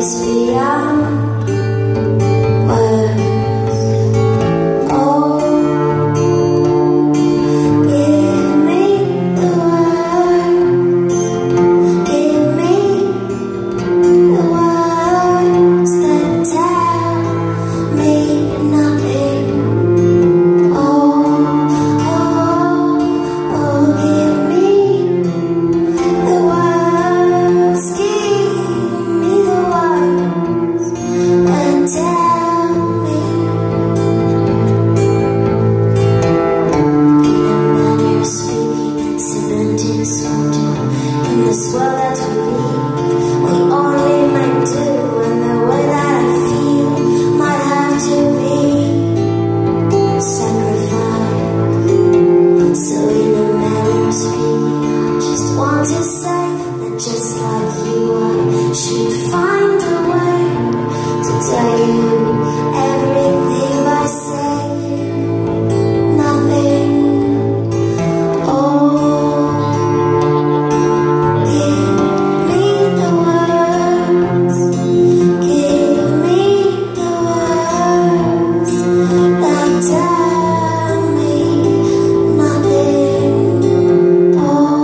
place beyond words. Oh, give me the words, give me the words that tell me nothing. Oh, give me the words, give me the words that tell me. In a manner of speaking, cemented soldier in this world that we live, we only might do, and the way that I feel might have to be sacrificed. So in a manner of speaking, I just want to say that just like you, I should find a way to tell you everything by saying nothing. Oh, give me the words, give me the words that tell me nothing. Oh,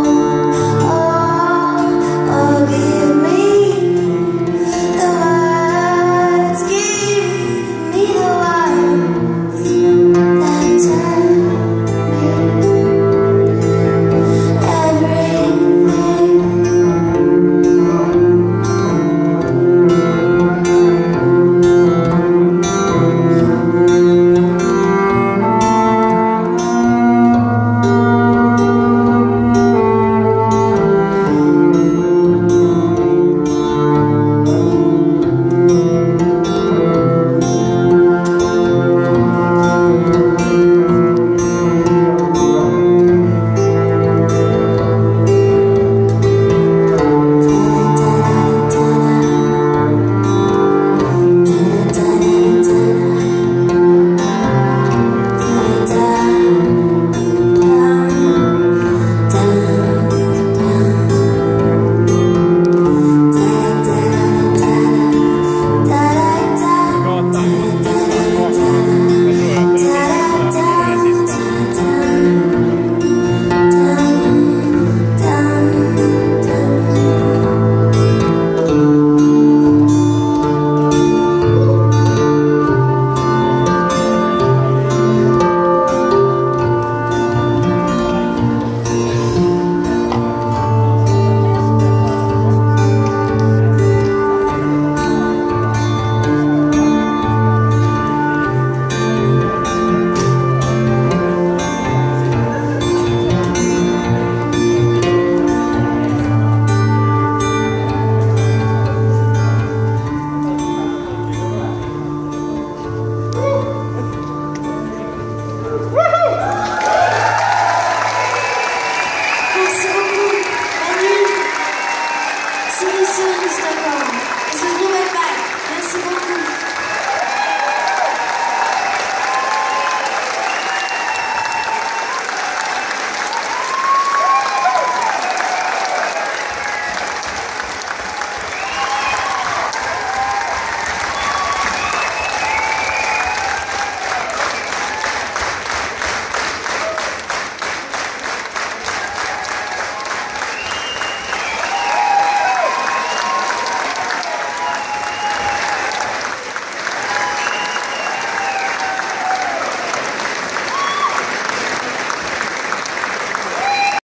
give me the words, give me the words that tell me everything. Merci beaucoup, Manu. See you soon, Stockholm. This is Nouvelle Vague. Merci beaucoup.